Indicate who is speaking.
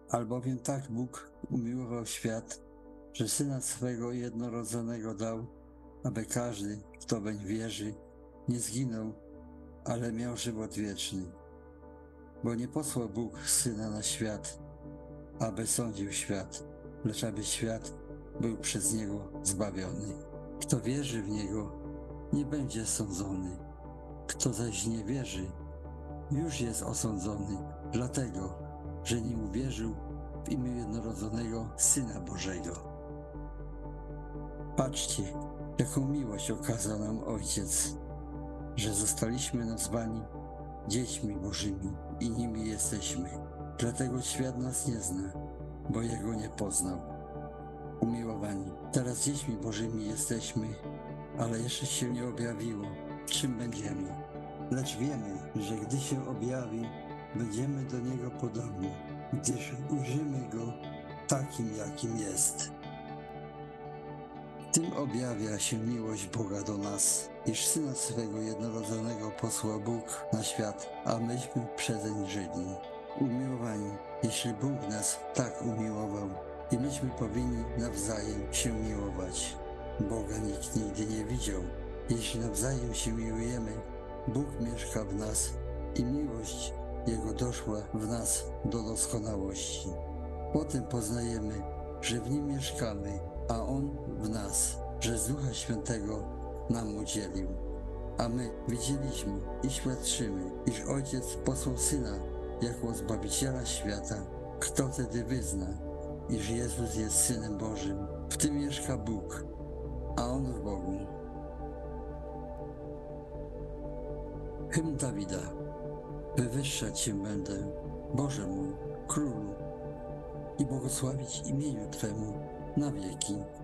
Speaker 1: Albowiem tak Bóg umiłował świat, że Syna swego jednorodzonego dał, aby każdy, kto weń wierzy, nie zginął, ale miał żywot wieczny. Bo nie posłał Bóg Syna na świat, aby sądził świat, lecz aby świat był przez Niego zbawiony. Kto wierzy w Niego, nie będzie sądzony. Kto zaś nie wierzy, już jest osądzony, dlatego, że nie uwierzył w imię jednorodzonego Syna Bożego. Patrzcie, jaką miłość okazał nam Ojciec, że zostaliśmy nazwani dziećmi Bożymi i nimi jesteśmy. Dlatego świat nas nie zna, bo Jego nie poznał. Umiłowani, teraz dziećmi Bożymi jesteśmy, ale jeszcze się nie objawiło, czym będziemy. Lecz wiemy, że gdy się objawi, będziemy do Niego podobni, gdyż ujrzymy Go takim, jakim jest. Tym objawia się miłość Boga do nas, iż Syna swego jednorodzonego posłał Bóg na świat, a myśmy przezeń żyli. Umiłowani, jeśli Bóg nas tak umiłował, i myśmy powinni nawzajem się miłować. Boga nikt nigdy nie widział. Jeśli nawzajem się miłujemy, Bóg mieszka w nas i miłość Jego doszła w nas do doskonałości. Potem poznajemy, że w Nim mieszkamy, a On w nas, że z Ducha Świętego nam udzielił. A my widzieliśmy i świadczymy, iż Ojciec posłał Syna jako Zbawiciela świata. Kto wtedy wyzna, iż Jezus jest Synem Bożym? W tym mieszka Bóg, a On w Bogu. Hymn Dawida. Wywyższać Cię będę, Boże mój, Królu, i błogosławić imieniu Twemu na wieki.